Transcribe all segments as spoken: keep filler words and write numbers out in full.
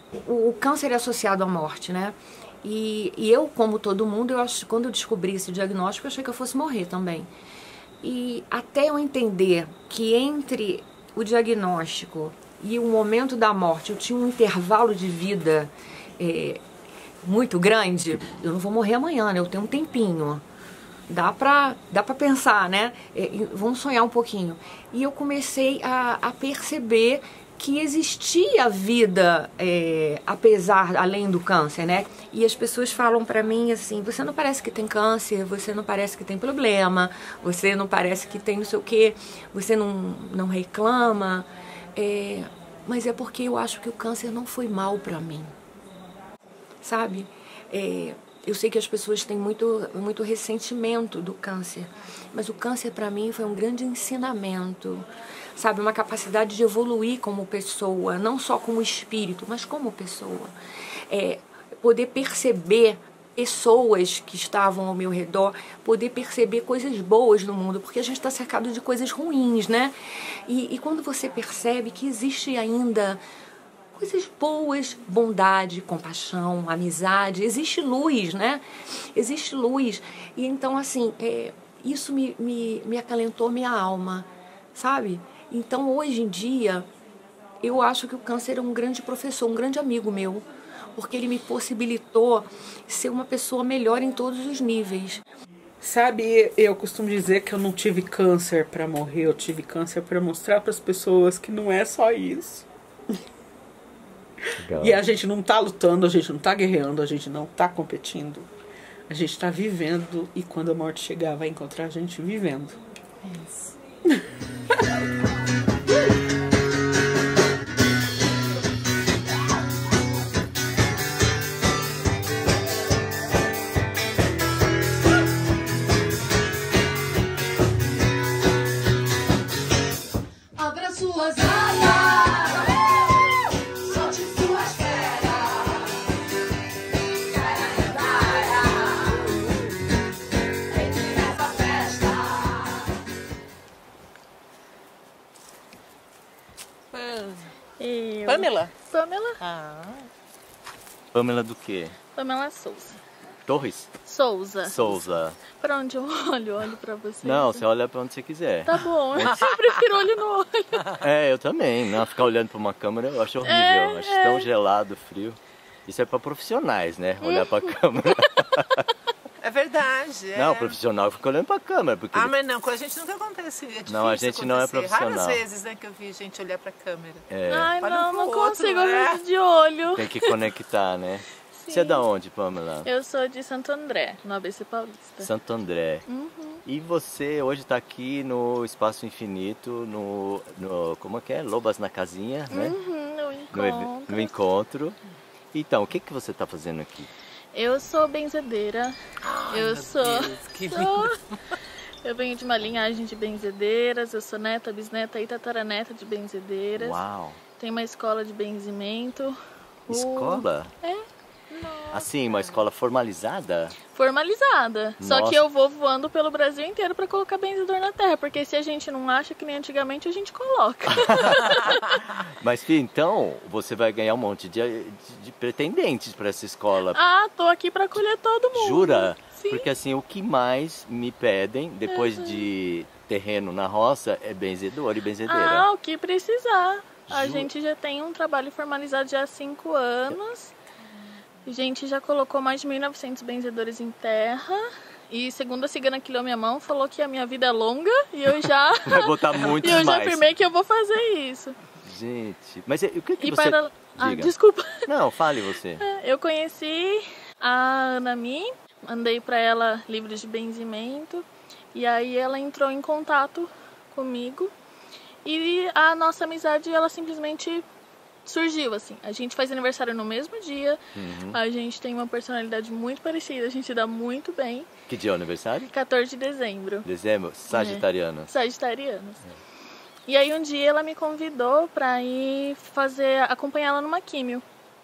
o, o câncer é associado à morte, né? E, e eu, como todo mundo, eu acho, quando eu descobri esse diagnóstico, eu achei que eu fosse morrer também. E até eu entender que entre o diagnóstico e o momento da morte eu tinha um intervalo de vida é, muito grande, eu não vou morrer amanhã, né? Eu tenho um tempinho. Dá pra, dá pra pensar, né? É, vamos sonhar um pouquinho. E eu comecei a, a perceber que existia vida, é, apesar, além do câncer, né? E as pessoas falam pra mim assim, você não parece que tem câncer, você não parece que tem problema, você não parece que tem não sei o quê, você não, não reclama, é, mas é porque eu acho que o câncer não foi mal pra mim, sabe? É, eu sei que as pessoas têm muito, muito ressentimento do câncer, mas o câncer pra mim foi um grande ensinamento, sabe, uma capacidade de evoluir como pessoa, não só como espírito, mas como pessoa. É, poder perceber pessoas que estavam ao meu redor, poder perceber coisas boas no mundo, porque a gente está cercado de coisas ruins, né? E, e quando você percebe que existe ainda coisas boas, bondade, compaixão, amizade, existe luz, né? Existe luz. E então, assim, é, isso me, me, me acalentou minha alma, sabe? Então, hoje em dia, eu acho que o câncer é um grande professor, um grande amigo meu, porque ele me possibilitou ser uma pessoa melhor em todos os níveis. Sabe, eu costumo dizer que eu não tive câncer para morrer, eu tive câncer para mostrar para as pessoas que não é só isso. Legal. E a gente não tá lutando, a gente não tá guerreando, a gente não tá competindo. A gente tá vivendo e quando a morte chegar vai encontrar a gente vivendo. É isso. Abra suas alas, solte suas pernas, entre nessa festa. Eu. Pamela? Pamela. Ah. Pamela do quê? Pamela Souza. Torres? Souza. Souza. Pra onde eu olho? Olho pra você. Não, você olha pra onde você quiser. Tá bom, eu prefiro olho no olho. É, eu também. Não, ficar olhando pra uma câmera eu acho horrível. É, acho é. tão gelado, frio. Isso é pra profissionais, né? Olhar pra câmera. É verdade. É. Não, o profissional fica olhando pra câmera. Porque Ah, ele... mas não, com a gente nunca acontece. É difícil Não, a gente não é acontecer. profissional. Raras vezes, né, que eu vi gente olhar pra câmera. É, Ai, Olha não, um não pro outro, consigo né? olhar de olho. tem que conectar, né? Sim. Você é da onde, Pamela? Eu sou de Santo André, no A B C Paulista. Santo André. Uhum. E você hoje está aqui no Espaço Infinito, no, no como é que é? Lobas na Casinha, né? Uhum, no No, encontro. ev- no encontro. Então, o que, que você está fazendo aqui? Eu sou benzedeira. Ai, eu meu sou. Deus, que sou... Eu venho de uma linhagem de benzedeiras. Eu sou neta, bisneta e tataraneta de benzedeiras. Uau! Tem uma escola de benzimento. O- Escola? É. Assim, uma escola formalizada? Formalizada. Só Nossa. que eu vou voando pelo Brasil inteiro pra colocar benzedor na terra. Porque se a gente não acha que nem antigamente, a gente coloca. Mas, filha, então você vai ganhar um monte de, de, de pretendentes para essa escola. Ah, tô aqui pra acolher todo mundo. Jura? Sim. Porque assim, o que mais me pedem, depois Uhum. de terreno na roça, é benzedor e benzedeira. Ah, o que precisar. A Ju- gente já tem um trabalho formalizado já há cinco anos. A gente já colocou mais de mil e novecentos benzedores em terra. E segundo a cigana que leu minha mão, falou que a minha vida é longa e eu já... Vai botar muitos e eu já mais. afirmei que eu vou fazer isso. Gente, mas e- o que, que E você... para... Ah, Diga. desculpa. Não, fale você. Eu conheci a Anami, mandei para ela livros de benzimento. E aí ela entrou em contato comigo. E a nossa amizade, ela simplesmente surgiu, assim. A gente faz aniversário no mesmo dia. Uhum. A gente tem uma personalidade muito parecida. A gente dá muito bem. Que dia é o aniversário? quatorze de dezembro. Dezembro? Sagitariano. Sagitarianos. E aí um dia ela me convidou pra ir fazer, acompanhar ela numa químio.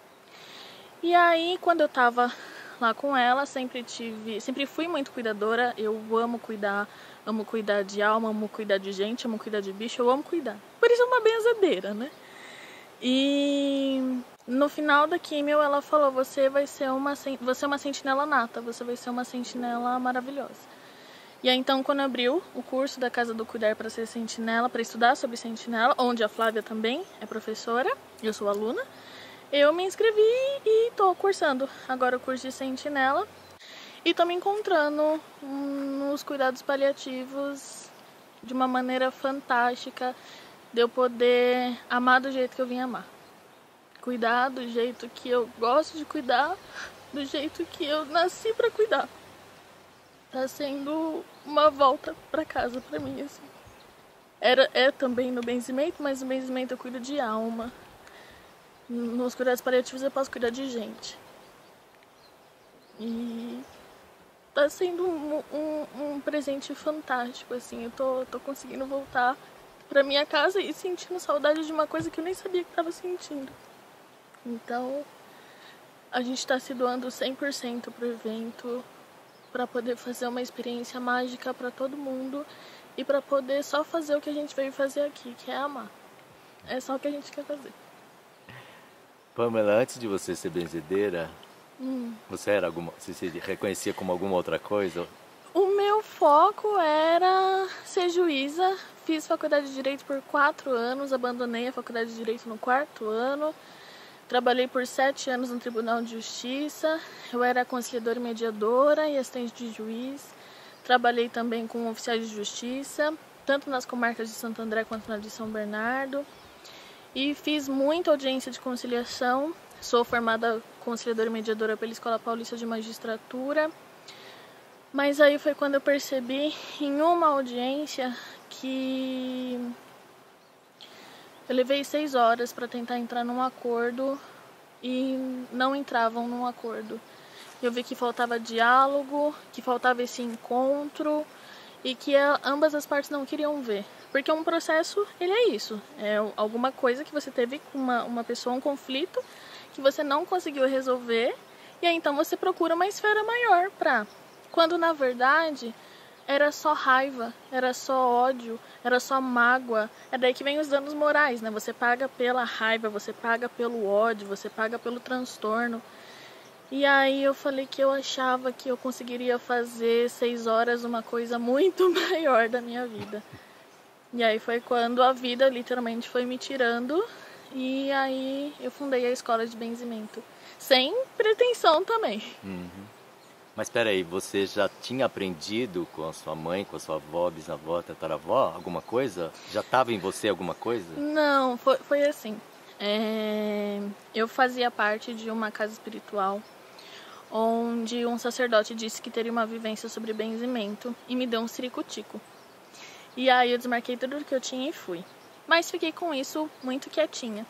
E aí quando eu tava lá com ela, sempre tive, sempre fui muito cuidadora. Eu amo cuidar, amo cuidar de alma, amo cuidar de gente, amo cuidar de bicho, eu amo cuidar. Por isso é uma benzedeira, né? E No final da químio, ela falou, você vai ser uma, você é uma sentinela nata, você vai ser uma sentinela maravilhosa. E aí, então, quando abriu o curso da Casa do Cuidar para ser sentinela, para estudar sobre sentinela, onde a Flávia também é professora, eu sou aluna, eu me inscrevi e estou cursando agora o curso de sentinela. E estou me encontrando nos cuidados paliativos de uma maneira fantástica, de eu poder amar do jeito que eu vim amar. Cuidar do jeito que eu gosto de cuidar, do jeito que eu nasci para cuidar. Tá sendo uma volta para casa para mim, assim. Era, é também no benzimento, mas no benzimento eu cuido de alma. Nos cuidados paliativos eu posso cuidar de gente. E tá sendo um, um, um presente fantástico, assim. Eu tô, tô conseguindo voltar pra minha casa e sentindo saudade de uma coisa que eu nem sabia que tava sentindo. Então, a gente tá se doando cem por cento pro evento, para poder fazer uma experiência mágica para todo mundo e para poder só fazer o que a gente veio fazer aqui, que é amar. É só o que a gente quer fazer. Pamela, antes de você ser benzedeira, hum. você era alguma, você se reconhecia como alguma outra coisa? O meu foco era ser juíza. Fiz faculdade de Direito por quatro anos, abandonei a faculdade de Direito no quarto ano. Trabalhei por sete anos no Tribunal de Justiça. Eu era conciliadora e mediadora e assistente de juiz. Trabalhei também com oficiais de justiça, tanto nas comarcas de Santo André quanto na de São Bernardo. E fiz muita audiência de conciliação. Sou formada conciliadora e mediadora pela Escola Paulista de Magistratura. Mas aí foi quando eu percebi em uma audiência que eu levei seis horas para tentar entrar num acordo e não entravam num acordo. Eu vi que faltava diálogo, que faltava esse encontro e que ambas as partes não queriam ver. Porque um processo, ele é isso. É alguma coisa que você teve com uma, uma pessoa, um conflito que você não conseguiu resolver e aí então você procura uma esfera maior para... Quando na verdade era só raiva, era só ódio, era só mágoa. É daí que vem os danos morais, né? Você paga pela raiva, você paga pelo ódio, você paga pelo transtorno. E aí eu falei que eu achava que eu conseguiria fazer seis horas uma coisa muito maior da minha vida. E aí foi quando a vida literalmente foi me tirando e aí eu fundei a escola de benzimento. Sem pretensão também. Uhum. Mas espera aí, você já tinha aprendido com a sua mãe, com a sua avó, bisavó, tataravó, alguma coisa? Já estava em você alguma coisa? Não, foi, foi assim. É... Eu fazia parte de uma casa espiritual onde um sacerdote disse que teria uma vivência sobre benzimento e me deu um ciricutico. E aí eu desmarquei tudo o que eu tinha e fui. Mas fiquei com isso muito quietinha.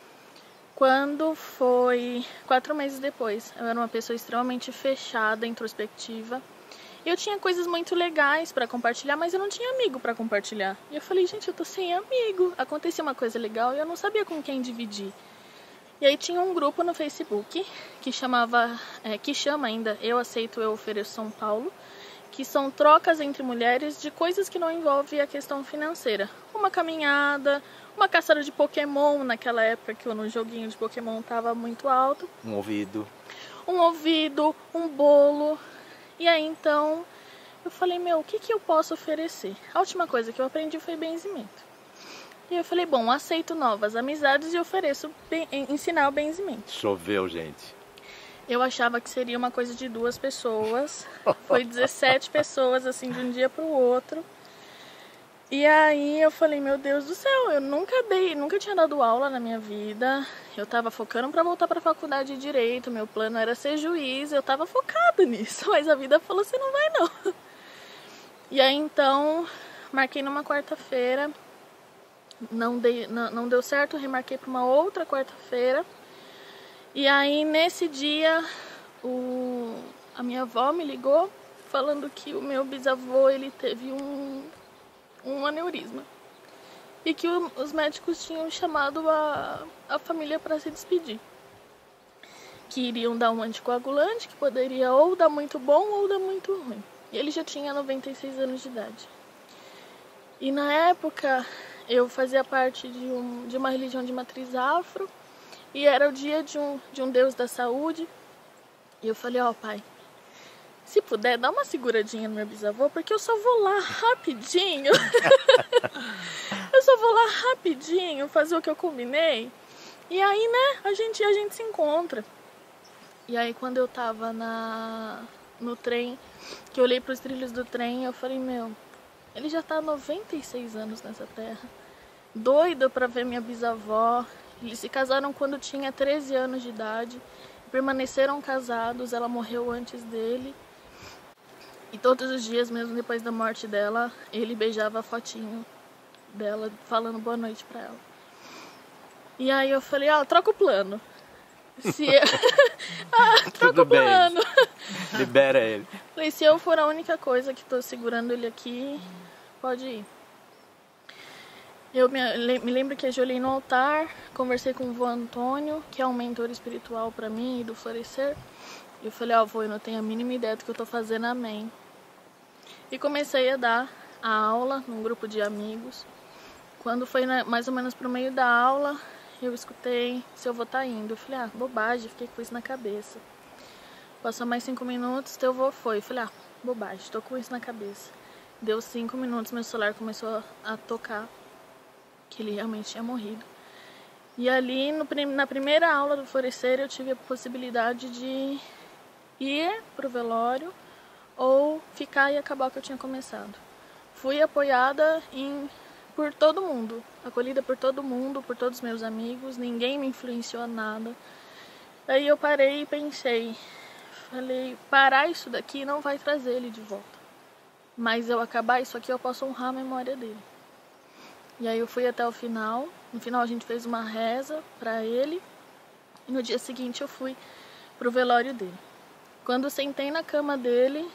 Quando foi quatro meses depois, eu era uma pessoa extremamente fechada, introspectiva. Eu tinha coisas muito legais para compartilhar, mas eu não tinha amigo para compartilhar. E eu falei, gente, eu tô sem amigo. Acontecia uma coisa legal e eu não sabia com quem dividir. E aí tinha um grupo no Facebook que chamava, é, que chama ainda Eu Aceito, Eu Ofereço São Paulo, que são trocas entre mulheres de coisas que não envolvem a questão financeira. Uma caminhada, uma caçada de Pokémon, naquela época que o joguinho de Pokémon estava muito alto. Um ouvido. Um ouvido, um bolo. E aí então eu falei, meu, o que, que eu posso oferecer? A última coisa que eu aprendi foi benzimento. E eu falei, bom, aceito novas amizades e ofereço ben- ensinar o benzimento. Choveu, gente. Eu achava que seria uma coisa de duas pessoas. Foi dezessete pessoas, assim, de um dia para o outro. E aí eu falei, meu Deus do céu, eu nunca dei, nunca tinha dado aula na minha vida. Eu tava focando para voltar para a faculdade de Direito. Meu plano era ser juiz, eu tava focada nisso. Mas a vida falou, você não vai não. E aí então, marquei numa quarta-feira. Não, dei, não, não deu certo, remarquei para uma outra quarta-feira. E aí, nesse dia, o, a minha avó me ligou falando que o meu bisavô ele teve um, um aneurisma. E que o, os médicos tinham chamado a, a família para se despedir. Que iriam dar um anticoagulante, que poderia ou dar muito bom ou dar muito ruim. E ele já tinha noventa e seis anos de idade. E na época, eu fazia parte de, um, de uma religião de matriz afro. E era o dia de um, de um Deus da saúde. E eu falei, ó, oh, pai, se puder, dá uma seguradinha no meu bisavô, porque eu só vou lá rapidinho. Eu só vou lá rapidinho fazer o que eu combinei. E aí, né, a gente, a gente se encontra. E aí, quando eu tava na, no trem, que eu olhei pros trilhos do trem, eu falei, meu, ele já tá há noventa e seis anos nessa terra. Doida pra ver minha bisavó. Eles se casaram quando tinha treze anos de idade. Permaneceram casados, ela morreu antes dele. E todos os dias, mesmo depois da morte dela, ele beijava a fotinho dela, falando boa noite pra ela. E aí eu falei, ó, ah, troca o plano. Se eu... ah, troca Tudo o bem. plano. Libera ele. Falei, se eu for a única coisa que tô segurando ele aqui, pode ir. Eu me, me lembro que ajoelhei no altar, conversei com o vô Antônio, que é um mentor espiritual pra mim e do Florescer. E eu falei, ó, oh, vô, eu não tenho a mínima ideia do que eu tô fazendo, amém. E comecei a dar a aula num grupo de amigos. Quando foi na, mais ou menos pro meio da aula, eu escutei se eu vou tá indo. Eu falei, ah, bobagem, fiquei com isso na cabeça. Passou mais cinco minutos, teu vô foi. Eu falei, ah, bobagem, tô com isso na cabeça. Deu cinco minutos, meu celular começou a, a tocar, que ele realmente tinha morrido. E ali, no, na primeira aula do Florescer, eu tive a possibilidade de ir pro velório ou ficar e acabar o que eu tinha começado. Fui apoiada em... por todo mundo, acolhida por todo mundo, por todos os meus amigos, ninguém me influenciou nada. Aí eu parei e pensei, falei, parar isso daqui não vai trazer ele de volta. Mas eu acabar isso aqui, eu posso honrar a memória dele. E aí eu fui até o final, no final a gente fez uma reza pra ele, e no dia seguinte eu fui pro velório dele. Quando eu sentei na cama dele,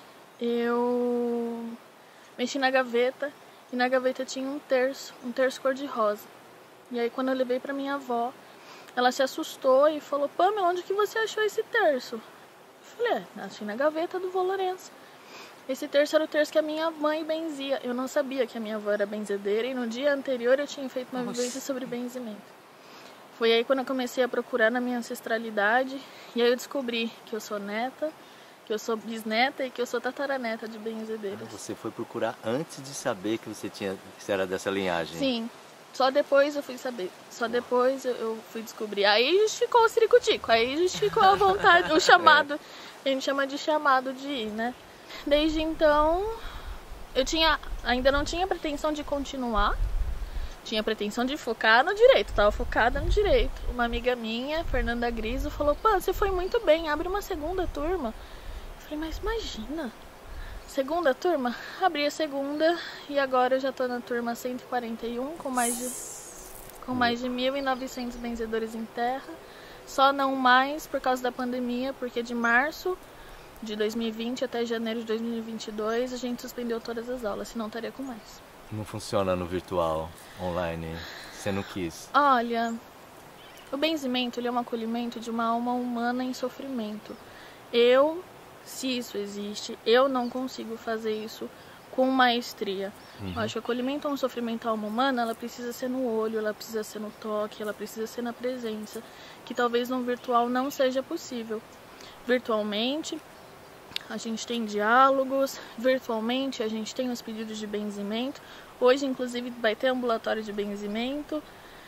eu mexi na gaveta, e na gaveta tinha um terço, um terço cor-de-rosa. E aí quando eu levei pra minha avó, ela se assustou e falou, Pamela, onde que você achou esse terço? Eu falei, é, achei na gaveta do vô Lourenço. Esse terço era o terço que a minha mãe benzia. Eu não sabia que a minha avó era benzedeira e no dia anterior eu tinha feito uma Nossa. vivência sobre benzimento. Foi aí quando eu comecei a procurar na minha ancestralidade e aí eu descobri que eu sou neta, que eu sou bisneta e que eu sou tataraneta de benzedeiras. Você foi procurar antes de saber que você tinha, que você era dessa linhagem? Sim, só depois eu fui saber. Só depois eu, eu fui descobrir. Aí justificou o ciricutico, aí justificou a vontade, o chamado. A gente chama de chamado de ir, né? Desde então, eu tinha, ainda não tinha pretensão de continuar. Tinha pretensão de focar no direito, tava focada no direito. Uma amiga minha, Fernanda Griso, falou, pô, você foi muito bem, abre uma segunda turma. Falei, mas imagina, segunda turma? Abri a segunda e agora eu já tô na turma cento e quarenta e um, com mais de, com mais de mil e novecentos benzedores em terra. Só não mais por causa da pandemia, porque de março de dois mil e vinte até janeiro de dois mil e vinte e dois a gente suspendeu todas as aulas, senão estaria com mais. Não funciona no virtual, online, você não quis? Olha, o benzimento ele é um acolhimento de uma alma humana em sofrimento. Eu... Se isso existe, eu não consigo fazer isso com maestria. Uhum. Eu acho que o acolhimento a um sofrimento à alma humana, ela precisa ser no olho, ela precisa ser no toque, ela precisa ser na presença, que talvez no virtual não seja possível. Virtualmente, a gente tem diálogos, virtualmente a gente tem os pedidos de benzimento. Hoje, inclusive, vai ter ambulatório de benzimento,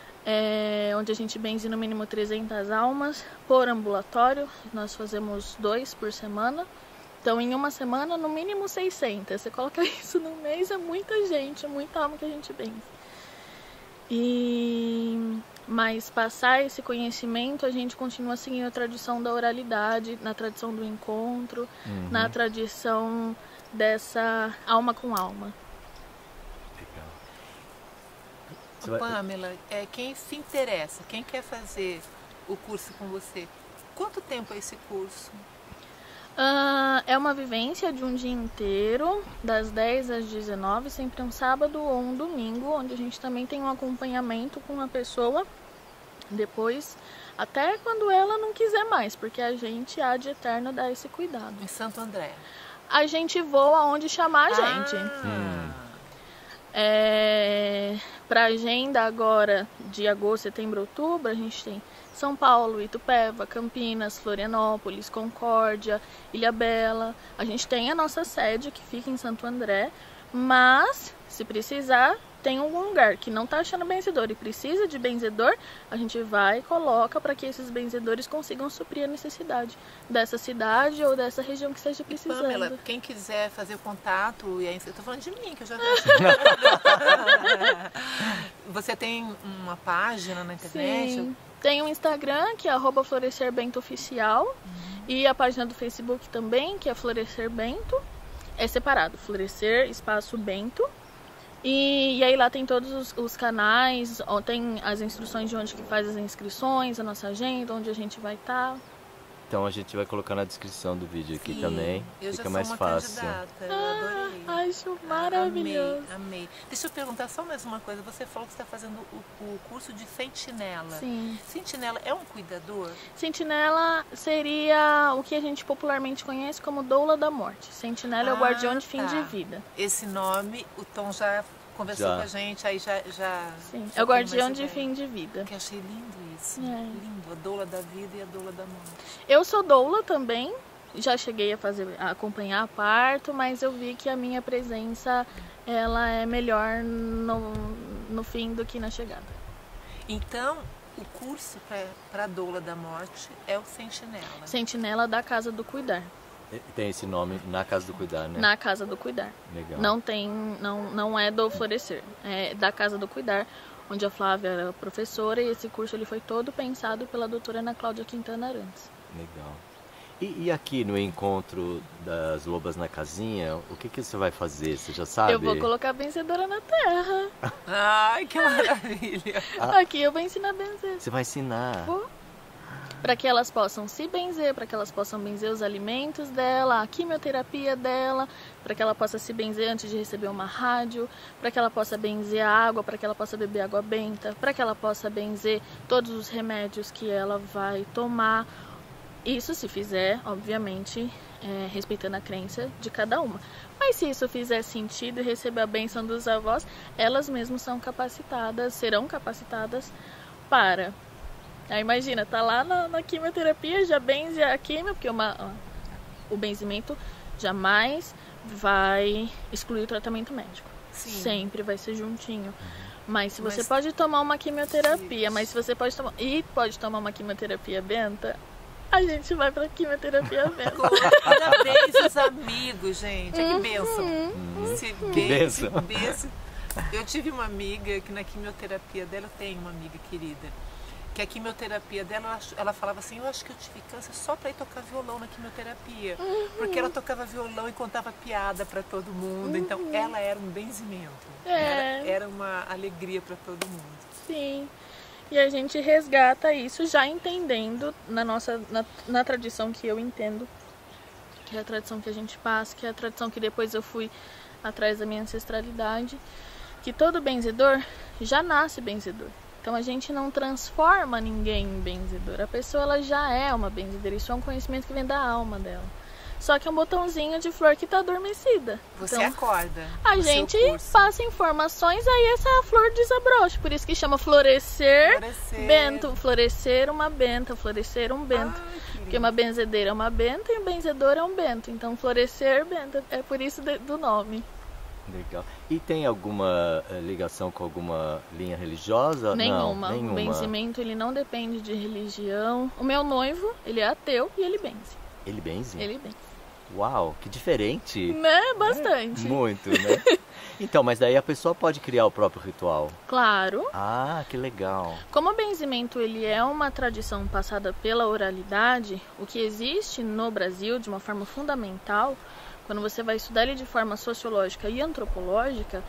É, onde a gente benze no mínimo trezentas almas por ambulatório. Nós fazemos dois por semana. Então, em uma semana, no mínimo seiscentas. Você coloca isso no mês, é muita gente, é muita alma que a gente benze. E... Mas passar esse conhecimento, a gente continua seguindo a tradição da oralidade, na tradição do encontro, uhum. na tradição dessa alma com alma. Pamela, é, quem se interessa, quem quer fazer o curso com você, quanto tempo é esse curso? Uh, é uma vivência de um dia inteiro, das dez às dezenove, sempre um sábado ou um domingo, onde a gente também tem um acompanhamento com a pessoa depois, até quando ela não quiser mais, porque a gente há de eterno dar esse cuidado. Em Santo André? A gente voa onde chamar a gente. Ah. É... Para agenda agora de agosto, setembro, outubro, a gente tem São Paulo, Itupeva, Campinas, Florianópolis, Concórdia, Ilhabela. A gente tem a nossa sede que fica em Santo André, mas se precisar, tem algum lugar que não está achando benzedor e precisa de benzedor, a gente vai e coloca para que esses benzedores consigam suprir a necessidade dessa cidade ou dessa região que esteja precisando. Pamela, quem quiser fazer o contato, e aí, eu tô falando de mim, que eu já Você tem uma página na internet? Sim, tem um Instagram, que é arroba Florescer Bento Oficial, uhum. E a página do Facebook também, que é Florescer Bento. É separado, Florescer, espaço Bento. E, e aí lá tem todos os, os canais, tem as instruções de onde que faz as inscrições, a nossa agenda, onde a gente vai estar. Tá. Então a gente vai colocar na descrição do vídeo aqui. Sim, também, eu fica já mais sou uma fácil. Candidata, eu adorei. Ah, acho maravilhoso. Amei, amei. Deixa eu perguntar só mais uma coisa. Você falou que está fazendo o, o curso de sentinela. Sim. Sentinela é um cuidador? Sentinela seria o que a gente popularmente conhece como doula da morte. Sentinela ah, é o guardião de fim tá. de vida. Esse nome, o Tom já conversou já. com a gente, aí já... já Sim, já é o guardião de fim de vida. Que achei lindo isso. É. Lindo, a doula da vida e a doula da morte. Eu sou doula também. Já cheguei a fazer, a acompanhar parto, mas eu vi que a minha presença ela é melhor no, no fim do que na chegada. Então, o curso para a doula da morte é o Sentinela. Sentinela da Casa do Cuidar. Tem esse nome na Casa do Cuidar, né? Na Casa do Cuidar. Legal. Não tem, não, não é do Florescer, é da Casa do Cuidar, onde a Flávia era professora, e esse curso ele foi todo pensado pela doutora Ana Cláudia Quintana Arantes. Legal. E, e aqui no encontro das lobas na casinha, o que, que você vai fazer? Você já sabe? Eu vou colocar a benzedora na terra. Ai, que maravilha! Ah. Aqui eu vou ensinar a benzer. Você vai ensinar? Vou. Para que elas possam se benzer, para que elas possam benzer os alimentos dela, a quimioterapia dela, para que ela possa se benzer antes de receber uma rádio, para que ela possa benzer a água, para que ela possa beber água benta, para que ela possa benzer todos os remédios que ela vai tomar. Isso se fizer, obviamente, é, respeitando a crença de cada uma. Mas se isso fizer sentido e receber a bênção dos avós, elas mesmas são capacitadas, serão capacitadas para... Aí imagina, tá lá na, na quimioterapia, já benze a quimio, porque uma, ó, o benzimento jamais vai excluir o tratamento médico. Sim. Sempre vai ser juntinho. Mas se você Mas... pode tomar uma quimioterapia, mas se você pode tomar... E pode tomar uma quimioterapia benta, a gente vai pra quimioterapia benta. Parabéns os amigos, gente. Que bênção. Uhum. Se Que benze, bênção. benze. Eu tive uma amiga que na quimioterapia dela, eu tenho uma amiga querida, que a quimioterapia dela, ela, ela falava assim, eu acho que eu tive câncer só para ir tocar violão na quimioterapia. Uhum. Porque ela tocava violão e contava piada para todo mundo. Uhum. Então, ela era um benzimento. É. Era, era uma alegria para todo mundo. Sim. E a gente resgata isso já entendendo na nossa na, na tradição que eu entendo, que é a tradição que a gente passa, que é a tradição que depois eu fui atrás da minha ancestralidade, que todo benzedor já nasce benzedor. Então a gente não transforma ninguém em benzedor. A pessoa ela já é uma benzedeira. Isso é um conhecimento que vem da alma dela. Só que é um botãozinho de flor que está adormecida. Você então, acorda. A gente passa informações, aí essa flor desabrocha. Por isso que chama florescer, florescer. bento. Florescer uma benta, florescer um bento. Ai, porque uma benzedeira é uma benta e um benzedor é um bento. Então florescer, benta. É por isso de, do nome. Legal. E tem alguma eh, ligação com alguma linha religiosa? Nenhuma. Não, nenhuma. O benzimento ele não depende de religião. O meu noivo, ele é ateu e ele benze. Ele benze? Ele benze. Uau, que diferente. Né? Bastante. É, muito, né? Então, mas daí a pessoa pode criar o próprio ritual. Claro. Ah, que legal. Como o benzimento ele é uma tradição passada pela oralidade, o que existe no Brasil de uma forma fundamental, quando você vai estudar ele de forma sociológica e antropológica,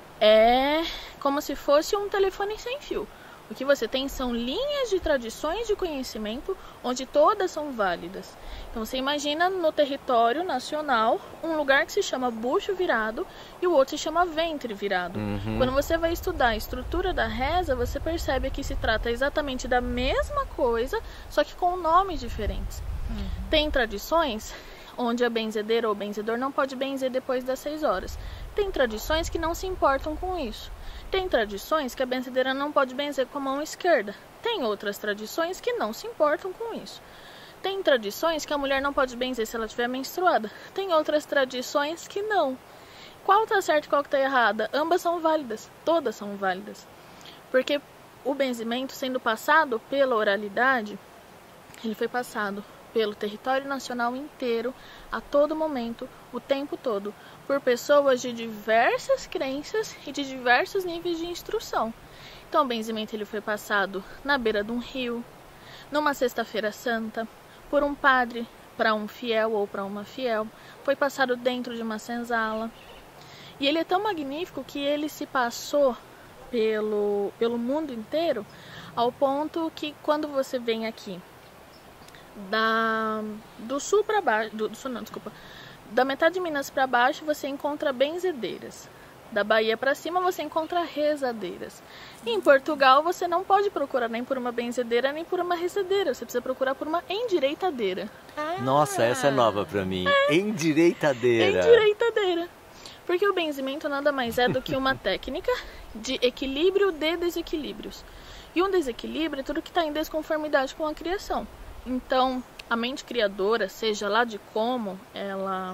é como se fosse um telefone sem fio. O que você tem são linhas de tradições de conhecimento onde todas são válidas. Então você imagina no território nacional um lugar que se chama bucho virado e o outro se chama ventre virado. Uhum. Quando você vai estudar a estrutura da reza, você percebe que se trata exatamente da mesma coisa, só que com nomes diferentes. Uhum. Tem tradições onde a benzedeira ou benzedor não pode benzer depois das seis horas. Tem tradições que não se importam com isso. Tem tradições que a benzedeira não pode benzer com a mão esquerda. Tem outras tradições que não se importam com isso. Tem tradições que a mulher não pode benzer se ela estiver menstruada. Tem outras tradições que não. Qual tá certo e qual que tá errada? Ambas são válidas. Todas são válidas. Porque o benzimento, sendo passado pela oralidade, ele foi passado pelo território nacional inteiro, a todo momento, o tempo todo, por pessoas de diversas crenças e de diversos níveis de instrução. Então, o benzimento ele foi passado na beira de um rio, numa sexta-feira santa, por um padre para um fiel ou para uma fiel, foi passado dentro de uma senzala. E ele é tão magnífico que ele se passou pelo, pelo mundo inteiro, ao ponto que quando você vem aqui da, do sul para baixo, do, do sul não, desculpa, da metade de Minas para baixo você encontra benzedeiras. Da Bahia para cima você encontra rezadeiras. E em Portugal você não pode procurar nem por uma benzedeira nem por uma rezadeira. Você precisa procurar por uma endireitadeira. Nossa, essa é nova pra mim. É. Endireitadeira. Endireitadeira. Porque o benzimento nada mais é do que uma técnica de equilíbrio de desequilíbrios. E um desequilíbrio é tudo que está em desconformidade com a criação. Então, a mente criadora, seja lá de como ela...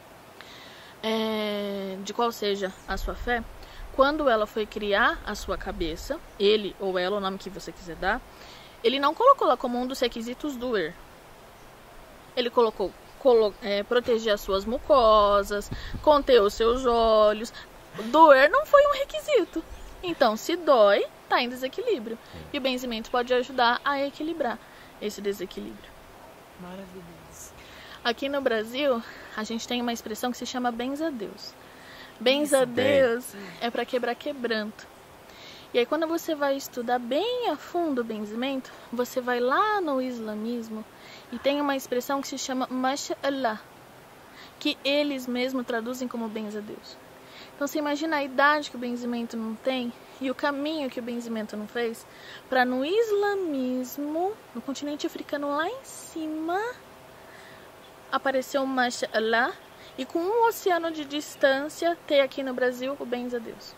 É, de qual seja a sua fé, quando ela foi criar a sua cabeça, ele ou ela, o nome que você quiser dar, ele não colocou lá como um dos requisitos doer. Ele colocou colo, é, proteger as suas mucosas, conter os seus olhos. Doer não foi um requisito. Então, se dói, está em desequilíbrio. E o benzimento pode ajudar a equilibrar esse desequilíbrio. Maravilhoso. Aqui no Brasil, a gente tem uma expressão que se chama benza-Deus. Benza-Deus é para quebrar quebranto. E aí, quando você vai estudar bem a fundo o benzimento, você vai lá no islamismo e tem uma expressão que se chama Mashallah, que eles mesmos traduzem como benza-Deus. Então, você imagina a idade que o benzimento não tem e o caminho que o benzimento não fez para no islamismo, no continente africano lá em cima, apareceu o Mashallah e com um oceano de distância ter aqui no Brasil o benza-Deus.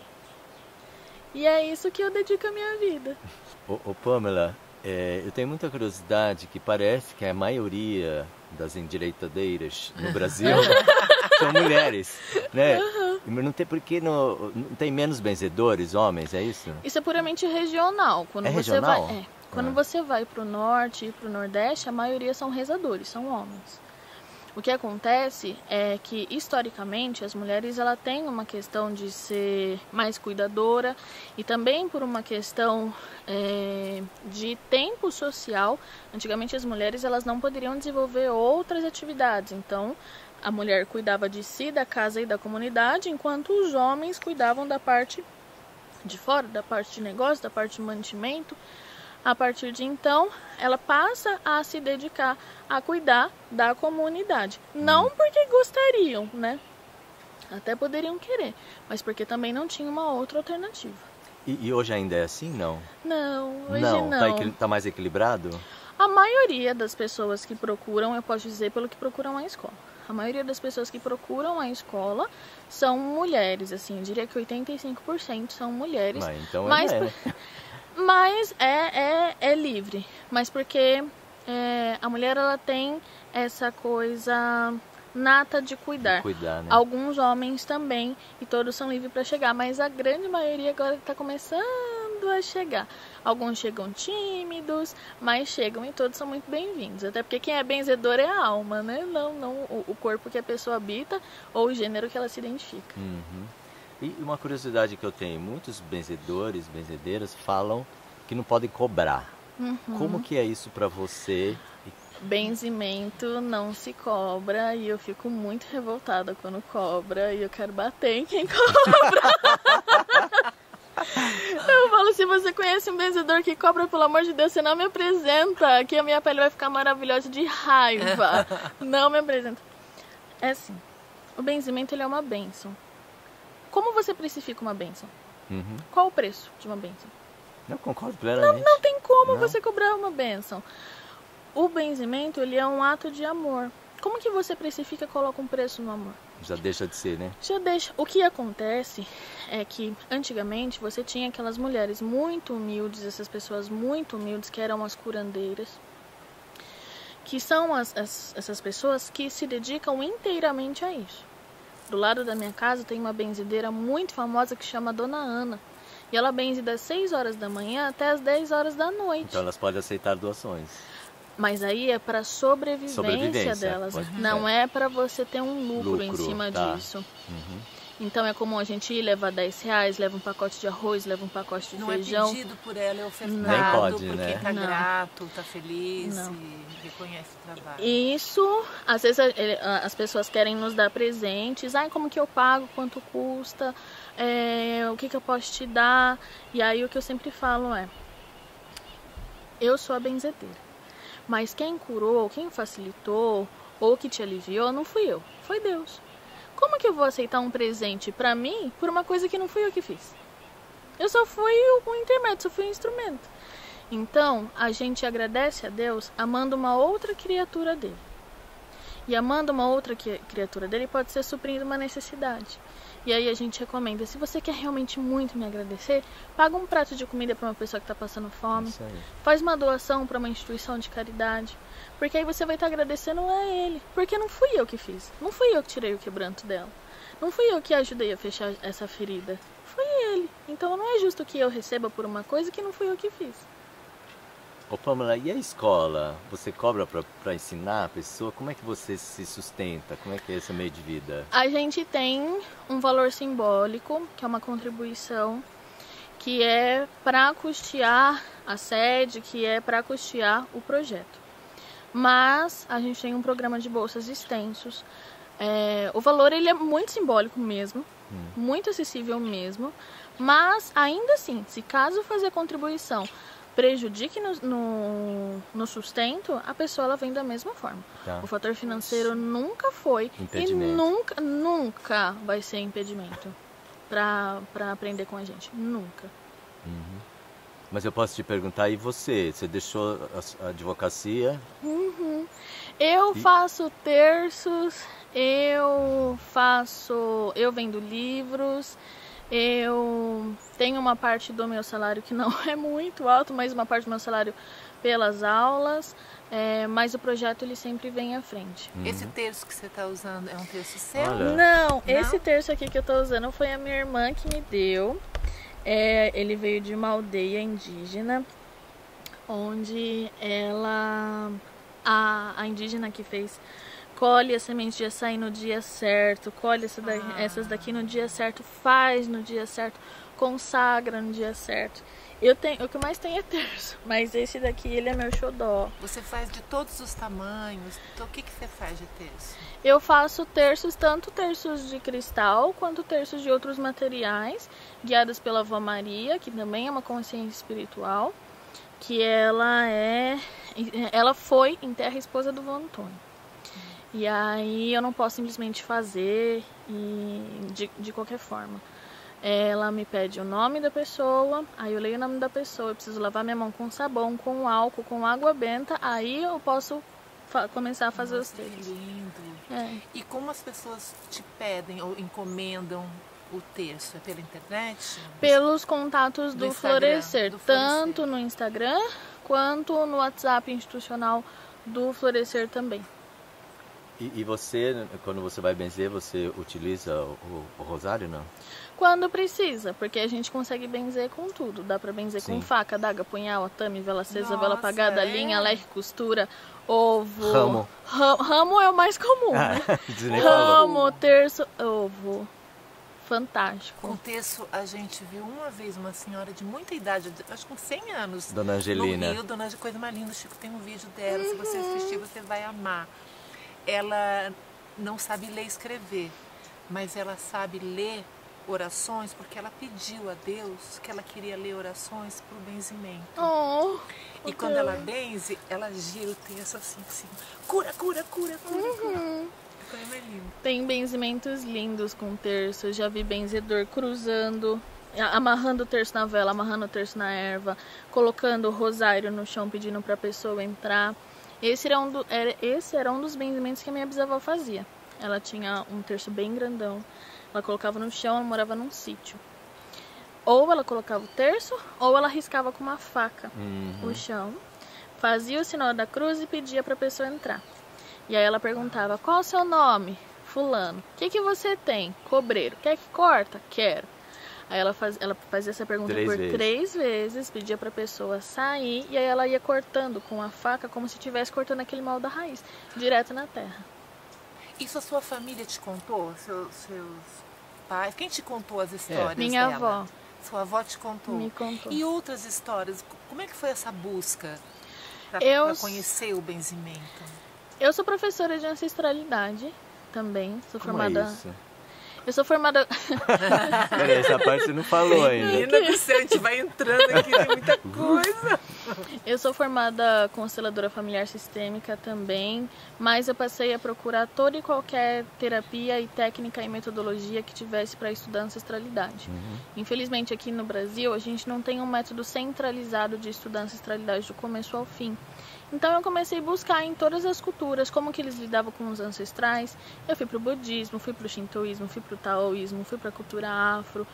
E é isso que eu dedico a minha vida. Ô, ô Pamela, é, eu tenho muita curiosidade que parece que a maioria das endireitadeiras no Brasil são mulheres, né? Uhum. Não tem porque no, não tem menos benzedores, homens, é isso? Isso é puramente regional. Quando é você regional? Vai, é, quando ah. você vai para o norte e para o nordeste, a maioria são rezadores, são homens. O que acontece é que, historicamente, as mulheres ela têm uma questão de ser mais cuidadora e também por uma questão é, de tempo social. Antigamente, as mulheres elas não poderiam desenvolver outras atividades. Então, a mulher cuidava de si, da casa e da comunidade, enquanto os homens cuidavam da parte de fora, da parte de negócio, da parte de mantimento. A partir de então, ela passa a se dedicar a cuidar da comunidade. Não porque gostariam, né? Até poderiam querer, mas porque também não tinha uma outra alternativa. E, e hoje ainda é assim, não? Não, hoje não. não. Tá, equil- tá mais equilibrado? A maioria das pessoas que procuram, eu posso dizer pelo que procuram a escola. A maioria das pessoas que procuram a escola são mulheres, assim, eu diria que oitenta e cinco por cento são mulheres. Mas então mas é, por... né? Mas é, é, é livre, mas porque é, a mulher ela tem essa coisa nata de cuidar. De cuidar, né? Alguns homens também, e todos são livres para chegar, mas a grande maioria agora está começando a chegar. Alguns chegam tímidos, mas chegam e todos são muito bem-vindos. Até porque quem é benzedor é a alma, né? Não, não o, o corpo que a pessoa habita ou o gênero que ela se identifica. Uhum. E uma curiosidade que eu tenho, muitos benzedores, benzedeiras falam que não podem cobrar. Uhum. Como que é isso pra você? Benzimento não se cobra e eu fico muito revoltada quando cobra e eu quero bater em quem cobra. Eu falo, se você conhece um benzedor que cobra, pelo amor de Deus, você não me apresenta, que a minha pele vai ficar maravilhosa de raiva. Não me apresenta. É assim, o benzimento ele é uma bênção. Como você precifica uma bênção? Uhum. Qual o preço de uma bênção? Eu concordo plenamente. Não, não tem como Não. você cobrar uma bênção. O benzimento, ele é um ato de amor. Como que você precifica e coloca um preço no amor? Já deixa de ser, né? Já deixa. O que acontece é que antigamente você tinha aquelas mulheres muito humildes, essas pessoas muito humildes que eram as curandeiras, que são as, as, essas pessoas que se dedicam inteiramente a isso. Do lado da minha casa tem uma benzideira muito famosa que chama Dona Ana. E ela benze das seis horas da manhã até as dez horas da noite. Então elas podem aceitar doações. Mas aí é para sobrevivência, Sobrevivência, delas. pode- Não é para você ter um lucro, em Lucro, cima tá. disso. Uhum. Então é comum a gente ir levar dez reais, leva um pacote de arroz, leva um pacote de Não é feijão. pedido por ela, é ofertado Nem pode, porque né? tá Não. grato, tá feliz Não. e reconhece o trabalho. Isso, às vezes a- ele- a- as pessoas querem nos dar presentes. Ai, como que eu pago? Quanto custa? É, o que, que eu posso te dar? E aí o que eu sempre falo é: eu sou a benzedeira. Mas quem curou, quem facilitou ou que te aliviou não fui eu, foi Deus. Como que eu vou aceitar um presente pra mim por uma coisa que não fui eu que fiz? Eu só fui o, o intermédio, só fui o instrumento. Então, a gente agradece a Deus amando uma outra criatura dele. E amando uma outra que- criatura dele pode ser suprindo uma necessidade. E aí a gente recomenda, se você quer realmente muito me agradecer, paga um prato de comida para uma pessoa que está passando fome. Isso aí. Faz uma doação para uma instituição de caridade. Porque aí você vai estar agradecendo a ele. Porque não fui eu que fiz. Não fui eu que tirei o quebranto dela. Não fui eu que ajudei a fechar essa ferida. Foi ele. Então não é justo que eu receba por uma coisa que não fui eu que fiz. Ô Pamela, e a escola? Você cobra pra, pra ensinar a pessoa? Como é que você se sustenta? Como é que é esse meio de vida? A gente tem um valor simbólico, que é uma contribuição, que é para custear a sede, que é para custear o projeto. Mas a gente tem um programa de bolsas extensos. É, o valor ele é muito simbólico mesmo, Hum. muito acessível mesmo. Mas ainda assim, se caso fazer contribuição prejudique no, no, no sustento, a pessoa ela vem da mesma forma. Tá. O fator financeiro nunca foi e Impedimento. nunca, nunca vai ser impedimento para para aprender com a gente. Nunca. Mas eu posso te perguntar, e você? Você deixou a, a advocacia? Eu E- faço terços, eu faço, eu vendo livros, eu tenho uma parte do meu salário que não é muito alto, mas uma parte do meu salário pelas aulas, é, mas o projeto ele sempre vem à frente. Esse terço que você está usando é um terço seu? Olha. Não, esse terço aqui que eu tô usando foi a minha irmã que me deu. É, ele veio de uma aldeia indígena, onde ela, a, a indígena que fez, colhe a semente de açaí no dia certo, colhe essa da- Ah. essas daqui no dia certo, faz no dia certo, consagra no dia certo. Eu tenho, o que mais tem é terço, mas esse daqui ele é meu xodó. Você faz de todos os tamanhos. Então, o que, que você faz de terço? Eu faço terços, tanto terços de cristal quanto terços de outros materiais, guiados pela Avó Maria, que também é uma consciência espiritual, que ela é, ela foi em terra esposa do Vô Antônio. E aí eu não posso simplesmente fazer e de, de qualquer forma. Ela me pede o nome da pessoa, aí eu leio o nome da pessoa, eu preciso lavar minha mão com sabão, com álcool, com água benta, aí eu posso fa- começar a fazer os Nossa, que terços. lindo. É. E como as pessoas te pedem ou encomendam o terço? É pela internet? Pelos contatos do, Do Instagram, Florescer, do Florescer. tanto no Instagram quanto no WhatsApp institucional do Florescer também. E, e você, quando você vai benzer, você utiliza o, o- o rosário, não? Quando precisa, porque a gente consegue benzer com tudo. Dá pra benzer Sim. com faca, daga, punhal, atame, vela acesa, vela Nossa, apagada, é? linha, leque, costura, ovo. Ramo. Ra- Ramo é o mais comum, né? Você nem falou. Ramo, terço, ovo. Fantástico. Com terço, a gente viu uma vez uma senhora de muita idade, de- acho que com cem anos. Dona Angelina. No Rio, Dona Angelina, coisa mais linda. Chico, tem um vídeo dela. Se você assistir, você vai amar. Ela não sabe ler e escrever, mas ela sabe ler orações porque ela pediu a Deus que ela queria ler orações para o benzimento. Oh, E quando ela benze, ela gira o terço assim, assim. Cura, cura, cura, cura, cura. Que coisa mais linda. tem benzimentos lindos com terço. Eu já vi benzedor cruzando, a- amarrando o terço na vela, amarrando o terço na erva, colocando o rosário no chão, pedindo para a pessoa entrar. Esse era, um do- era, esse era um dos benzimentos que a minha bisavó fazia. ela tinha um terço bem grandão. Ela colocava no chão, ela morava num sítio. Ou ela colocava o terço, ou ela riscava com uma faca Uhum. o chão, fazia o sinal da cruz e pedia para a pessoa entrar. E aí ela perguntava, qual é o seu nome? Fulano. O que, que você tem? Cobreiro. Quer que corta? Quero. Aí ela, faz, ela fazia essa pergunta Três por vezes. três vezes, pedia para a pessoa sair, e aí ela ia cortando com a faca, como se estivesse cortando aquele mal da raiz, direto na terra. Isso a sua família te contou? Seus, seus pais? Quem te contou as histórias Minha dela? avó Sua avó te contou? me contou. E outras histórias? Como é que foi essa busca para Eu- conhecer o benzimento? Eu sou professora de ancestralidade também, sou Como formada... é isso? Eu sou formada... Peraí, essa parte você não falou ainda. Menina do céu, a gente vai entrando aqui, tem muita coisa. Eu sou formada consteladora familiar sistêmica também, mas eu passei a procurar toda e qualquer terapia e técnica e metodologia que tivesse para estudar ancestralidade. Uhum. Infelizmente aqui no Brasil a gente não tem um método centralizado de estudar ancestralidade do começo ao fim. Então eu comecei a buscar em todas as culturas como que eles lidavam com os ancestrais. Eu fui para o budismo, fui para o shintoísmo, fui para o taoísmo, fui para a cultura afro,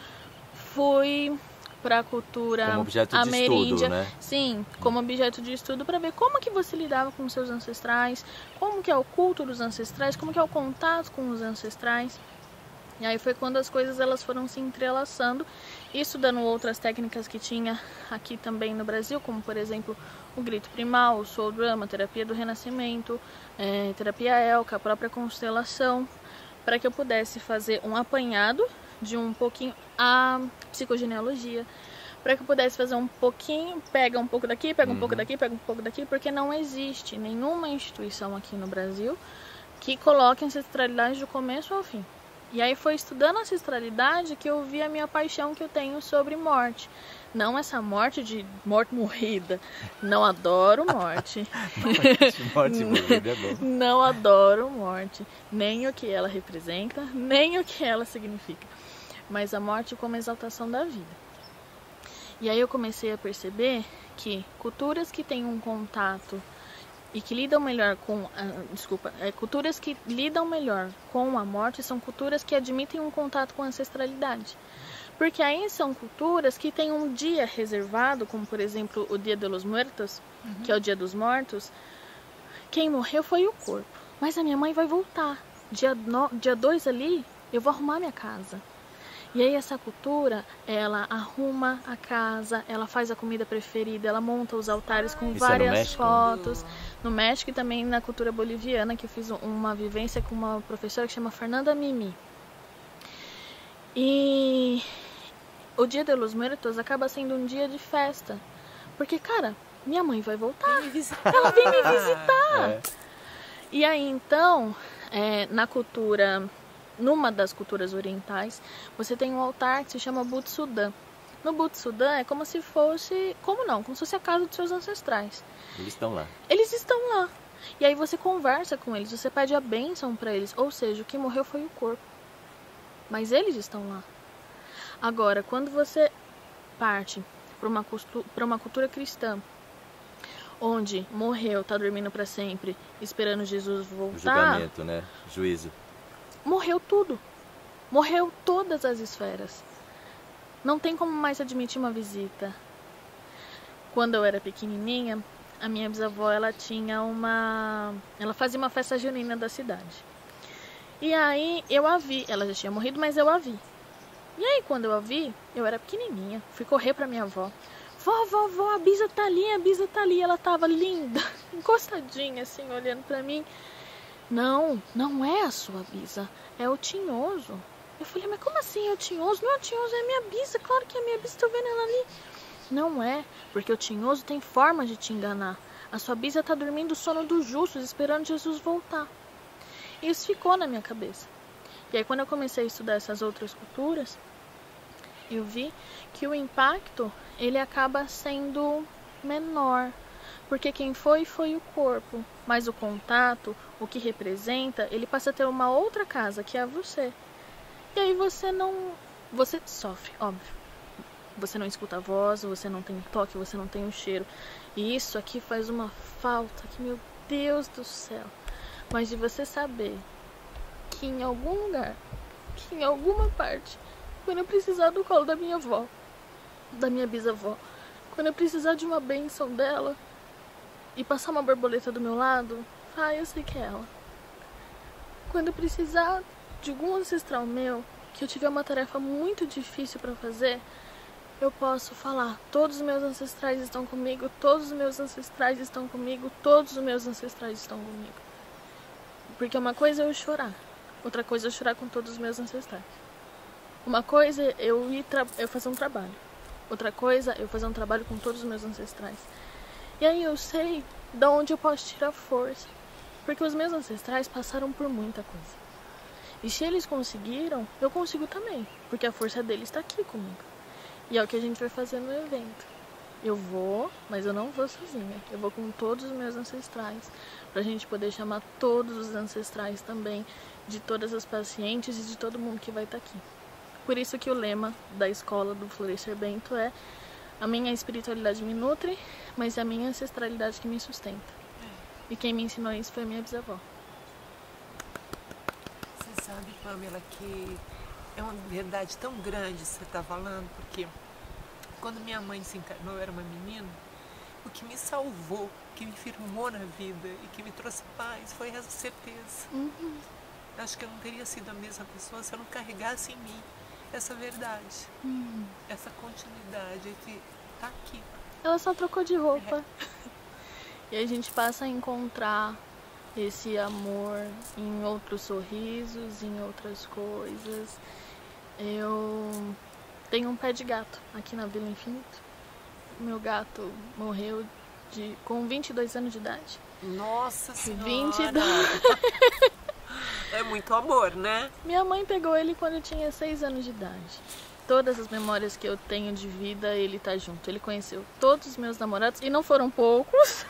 fui para a cultura Como objeto de ameríndia. estudo, né? Sim, como objeto de estudo para ver como que você lidava com os seus ancestrais, como que é o culto dos ancestrais, como que é o contato com os ancestrais. E aí foi quando as coisas elas foram se entrelaçando e estudando outras técnicas que tinha aqui também no Brasil, como por exemplo o grito primal, o soul drum, a terapia do renascimento, é, terapia Elka, a própria constelação, para que eu pudesse fazer um apanhado de um pouquinho a psicogenealogia, para que eu pudesse fazer um pouquinho, pega um pouco daqui, pega um pouco daqui, pega um pouco daqui, porque não existe nenhuma instituição aqui no Brasil que coloque ancestralidade do começo ao fim. E aí foi estudando ancestralidade que eu vi a minha paixão que eu tenho sobre morte. Não essa morte de morte morrida. Não adoro morte. Morte morrida é bom. Não adoro morte. Nem o que ela representa, nem o que ela significa. Mas a morte como exaltação da vida. E aí eu comecei a perceber que culturas que têm um contato e que lidam melhor com, ah, desculpa, é, culturas que lidam melhor com a morte são culturas que admitem um contato com a ancestralidade. Porque aí são culturas que têm um dia reservado, como por exemplo o Dia de los Muertos, uhum. que é o Dia dos Mortos. Quem morreu foi o corpo, mas a minha mãe vai voltar. Dia no, dia dois ali, eu vou arrumar minha casa. E aí essa cultura, ela arruma a casa, ela faz a comida preferida, ela monta os altares com Isso várias é no México? fotos. No México e também na cultura boliviana, que eu fiz uma vivência com uma professora que chama Fernanda Mimi. E o Dia de los Muertos acaba sendo um dia de festa. Porque, cara, minha mãe vai voltar. Ela vem me visitar. É. E aí, então, é, na cultura... Numa das culturas orientais, você tem um altar que se chama Butsudan. No Butsudan é como se fosse... Como não? Como se fosse a casa dos seus ancestrais. Eles estão lá. Eles estão lá. E aí você conversa com eles, você pede a bênção para eles. Ou seja, o que morreu foi o corpo. Mas eles estão lá. Agora, quando você parte para uma, para uma cultura cristã, onde morreu, tá dormindo para sempre, esperando Jesus O voltar... julgamento, né? Juízo. Morreu tudo. Morreu todas as esferas. Não tem como mais admitir uma visita. Quando eu era pequenininha, a minha bisavó, ela tinha uma... Ela fazia uma festa junina da cidade. E aí eu a vi. Ela já tinha morrido, mas eu a vi. E aí quando eu a vi, eu era pequenininha. Fui correr pra minha avó. Vó, vó, vó, a Bisa tá ali, a Bisa tá ali. Ela tava linda, encostadinha assim, olhando pra mim. Não, não é a sua Bisa, é o Tinhoso. Eu falei, mas como assim é o Tinhoso? Não, o Tinhoso é a minha Bisa, claro que é a minha Bisa, tô vendo ela ali. Não é, porque o Tinhoso tem forma de te enganar. A sua Bisa tá dormindo o sono dos justos, esperando Jesus voltar. E isso ficou na minha cabeça. E aí quando eu comecei a estudar essas outras culturas, eu vi que o impacto, ele acaba sendo menor. Porque quem foi, foi o corpo. Mas o contato, o que representa, ele passa a ter uma outra casa, que é você. E aí você não... Você sofre, óbvio. Você não escuta a voz, você não tem toque, você não tem o cheiro. E isso aqui faz uma falta, que meu Deus do céu. Mas de você saber que em algum lugar, que em alguma parte, quando eu precisar do colo da minha avó, da minha bisavó, quando eu precisar de uma bênção dela e passar uma borboleta do meu lado, ah, eu sei que é ela. Quando eu precisar de algum ancestral meu, que eu tiver uma tarefa muito difícil para fazer, eu posso falar, todos os meus ancestrais estão comigo, todos os meus ancestrais estão comigo, todos os meus ancestrais estão comigo. Porque uma coisa é eu chorar, outra coisa é eu chorar com todos os meus ancestrais. Uma coisa é eu ir tra- eu fazer um trabalho, outra coisa é eu fazer um trabalho com todos os meus ancestrais. E aí eu sei de onde eu posso tirar força, porque os meus ancestrais passaram por muita coisa. E se eles conseguiram, eu consigo também, porque a força deles está aqui comigo. E é o que a gente vai fazer no evento. Eu vou, mas eu não vou sozinha. Eu vou com todos os meus ancestrais, pra gente poder chamar todos os ancestrais também, de todas as pacientes e de todo mundo que vai estar aqui. Por isso que o lema da escola do Florescer Bento é: a minha espiritualidade me nutre, mas é a minha ancestralidade que me sustenta. E quem me ensinou isso foi a minha bisavó. Você sabe, Pamela, que é uma verdade tão grande que você está falando, porque quando minha mãe se encarnou, eu era uma menina, o que me salvou, o que me firmou na vida e que me trouxe paz foi essa certeza. Uhum. Acho que eu não teria sido a mesma pessoa se eu não carregasse em mim essa verdade, Uhum. essa continuidade que está aqui. Ela só trocou de roupa. E a gente passa a encontrar esse amor em outros sorrisos, em outras coisas. Eu tenho um pé de gato aqui na Vila Infinito. Meu gato morreu de, com vinte e dois anos de idade. Nossa Senhora! vinte e dois. É muito amor, né? Minha mãe pegou ele quando eu tinha seis anos de idade. Todas as memórias que eu tenho de vida, ele tá junto. Ele conheceu todos os meus namorados, e não foram poucos.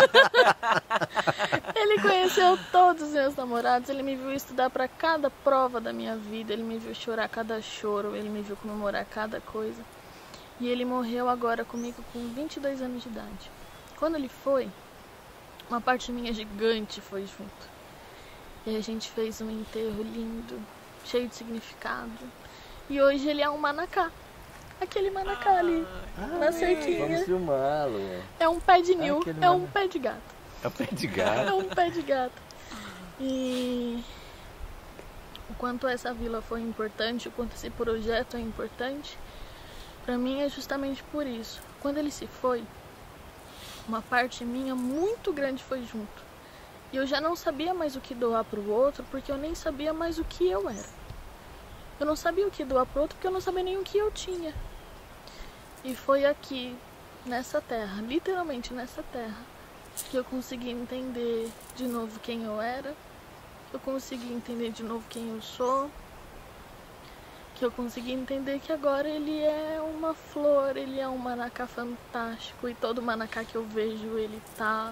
Ele conheceu todos os meus namorados, ele me viu estudar para cada prova da minha vida, ele me viu chorar cada choro, ele me viu comemorar cada coisa. E ele morreu agora comigo com vinte e dois anos de idade. Quando ele foi, uma parte minha gigante foi junto. E a gente fez um enterro lindo, cheio de significado. E hoje ele é um manacá. Aquele manacá ali, na cerquinha. Vamos filmá-lo. É um pé de nil, aquele é um mana- pé de gato. É o pé de É gato. um pé de gato. E o quanto essa vila foi importante, o quanto esse projeto é importante, pra mim é justamente por isso. Quando ele se foi, uma parte minha muito grande foi junto. E eu já não sabia mais o que doar pro outro, porque eu nem sabia mais o que eu era. Eu não sabia o que doar pro outro, porque eu não sabia nem o que eu tinha. E foi aqui, nessa terra, literalmente nessa terra, que eu consegui entender de novo quem eu era, eu consegui entender de novo quem eu sou, que eu consegui entender que agora ele é uma flor, ele é um manacá fantástico, e todo manacá que eu vejo ele tá,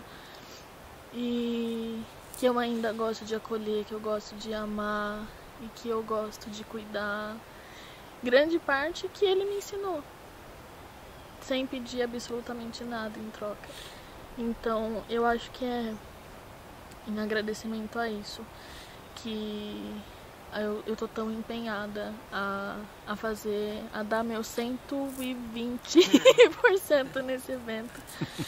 e que eu ainda gosto de acolher, que eu gosto de amar, e que eu gosto de cuidar. Grande parte que ele me ensinou, sem pedir absolutamente nada em troca. Então eu acho que é em agradecimento a isso que eu, eu tô tão empenhada a, a fazer, a dar meu cento e vinte por cento nesse evento,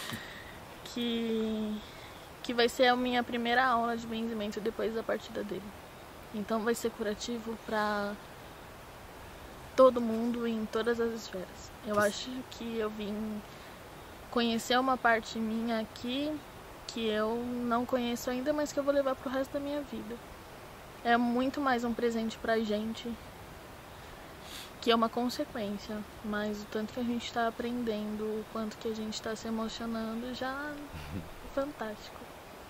que, que vai ser a minha primeira aula de benzimento depois da partida dele. Então vai ser curativo para todo mundo em todas as esferas. Eu acho que eu vim conhecer uma parte minha aqui que eu não conheço ainda, mas que eu vou levar pro resto da minha vida. É muito mais um presente pra gente, que é uma consequência, mas o tanto que a gente tá aprendendo, o quanto que a gente tá se emocionando, já é fantástico.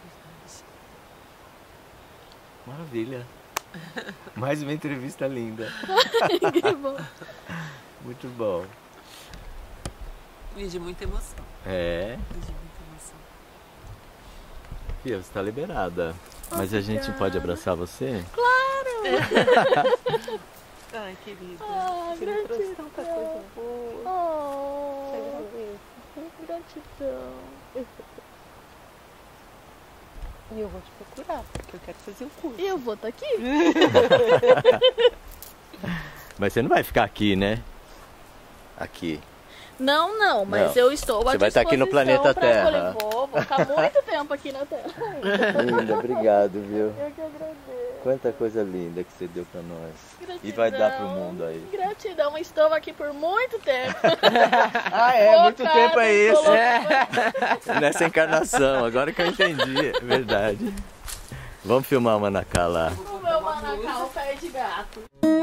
Maravilha. Mais uma entrevista linda. Que bom. Muito bom. E de muita emoção. É, E de muita emoção. Fia, você tá liberada. Mas a gente pode abraçar você? Ai, querida. Ah, Você me trouxe gratidão. tanta coisa boa. Oh, Te agradeço. gratidão. E eu vou te procurar, porque eu quero fazer o curso. E eu vou estar aqui. Mas você não vai ficar aqui, né? Aqui. Não, não, mas Não. eu estou à Você vai estar aqui no disposição planeta pra Terra. escolher. Vou, vou ficar muito tempo aqui na Terra. Linda, obrigado, viu? Eu que agradeço. Quanta coisa linda que você deu pra nós. Gratidão. E vai dar pro mundo aí. Gratidão, estou aqui por muito tempo. Ah, é? Muito Focada, tempo é isso. colocando- Nessa encarnação, agora que eu entendi. É verdade. Vamos filmar o Manacá lá. O meu manacá, o pé de gato.